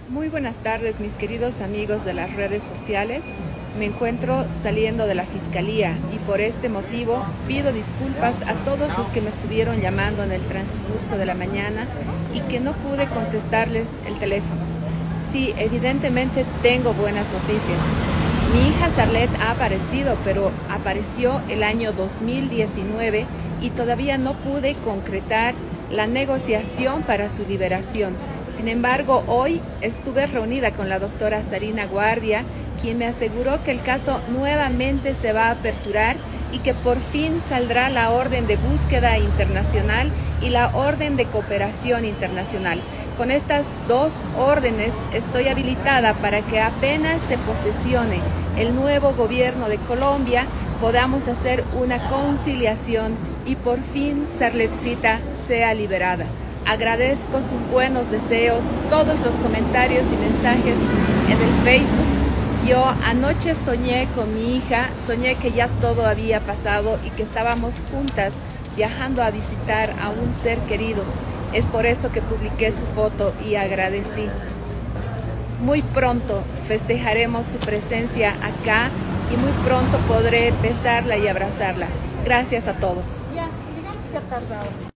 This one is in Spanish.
Muy buenas tardes, mis queridos amigos de las redes sociales. Me encuentro saliendo de la Fiscalía y por este motivo pido disculpas a todos los que me estuvieron llamando en el transcurso de la mañana y que no pude contestarles el teléfono. Sí, evidentemente tengo buenas noticias. Mi hija Sarlet ha aparecido, pero apareció el año 2019 y todavía no pude concretar la negociación para su liberación. Sin embargo, hoy estuve reunida con la doctora Sarina Guardia, quien me aseguró que el caso nuevamente se va a aperturar y que por fin saldrá la orden de búsqueda internacional y la orden de cooperación internacional. Con estas dos órdenes estoy habilitada para que apenas se posesione el nuevo gobierno de Colombia, podamos hacer una conciliación y por fin Sarletcita sea liberada. Agradezco sus buenos deseos, todos los comentarios y mensajes en el Facebook. Yo anoche soñé con mi hija, soñé que ya todo había pasado y que estábamos juntas viajando a visitar a un ser querido. Es por eso que publiqué su foto y agradecí. Muy pronto festejaremos su presencia acá y muy pronto podré besarla y abrazarla. Gracias a todos. Ya, digamos que ha tardado.